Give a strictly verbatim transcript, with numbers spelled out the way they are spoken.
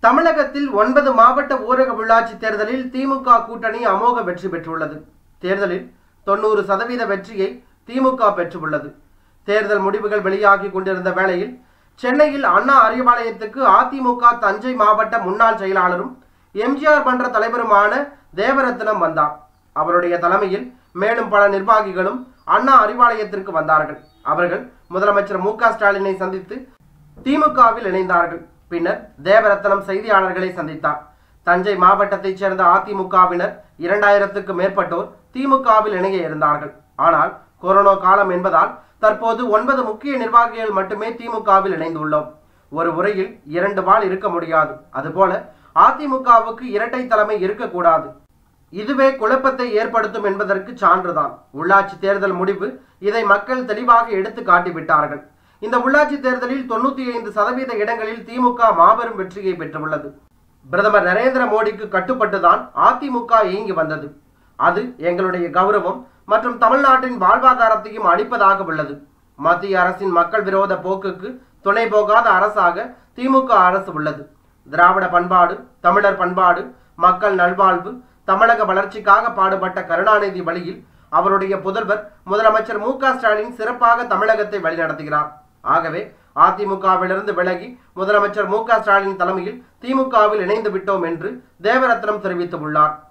தமிழகத்தில் ஒன்பது மாவட்ட ஊரக உள்ளாட்சி தேர்தலில் திமுக கூட்டணி அமோக வெற்றி பெற்றுள்ளது. தேர்தலில் தொண்ணூறு சதவீத வெற்றியை திமுக பெற்றுள்ளது. தேர்தல் முடிவுகள் வெளியாகி கொண்டிருந்த வேளையில் சென்னையில் அண்ணா அறிவாலயத்துக்கு அதிமுக தஞ்சை மாவட்ட முன்னாள் செயலாளரும் எம்ஜிஆர் மன்ற தலைவருமான தேவரத்னம் வந்தார். அவருடைய தலைமையில் மேலும் பல நிர்வாகிகளும் அண்ணா அறிவாலயத்திற்கு வந்தார்கள். அவர்கள் முதலமைச்சர் மு க ஸ்டாலினை சந்தித்து திமுகவில் இணைந்தார்கள். பின்னர் தேவரத்னம் செய்தியாளர்களை சந்தித்தார். தஞ்சை மாவட்டத்தைச் சேர்ந்த அதிமுகவினர் இரண்டாயிரத்துக்கு மேற்பட்டோர் திமுகவில் இணைய இருந்தார்கள். ஆனால் கொரோனா காலம் என்பதால் தற்போது ஒன்பது முக்கிய நிர்வாகிகள் மட்டுமே திமுகவில் இணைந்துள்ளோம். ஒரு உரையில் இரண்டு வாள் இருக்க முடியாது. அதுபோல அதிமுகவுக்கு இரட்டை தலைமை இருக்கக்கூடாது. இதுவே குழப்பத்தை ஏற்படுத்தும் என்பதற்கு சான்றுதான். உள்ளாட்சி தேர்தல் முடிவு இதை மக்கள் தெளிவாக எடுத்து காட்டிவிட்டார்கள். இந்த உள்ளாட்சி தேர்தலில் தொண்ணூத்தி ஐந்து சதவீத இடங்களில் திமுக மாபெரும் வெற்றியை பெற்றுள்ளது. பிரதமர் நரேந்திர மோடிக்கு கட்டுப்பட்டுதான் அதிமுக இயங்கி வந்தது. அது எங்களுடைய கௌரவம் மற்றும் தமிழ்நாட்டின் வாழ்வாதாரத்தையும் அளிப்பதாக உள்ளது. மத்திய அரசின் மக்கள் விரோத போக்குக்கு துணை போகாத அரசாக திமுக அரசு உள்ளது. திராவிட பண்பாடு, தமிழர் பண்பாடு, மக்கள் நல்வாழ்வு, தமிழக வளர்ச்சிக்காக பாடுபட்ட கருணாநிதி வழியில் அவருடைய புதல்வர் முதலமைச்சர் மு க ஸ்டாலின் சிறப்பாக தமிழகத்தை வழிநடத்துகிறார். ஆகவே அதிமுகவிலிருந்து விலகி முதலமைச்சர் மு க ஸ்டாலின் தலைமையில் திமுகவில் இணைந்து விட்டோம் என்று தேவரத்னம் தெரிவித்துள்ளார்.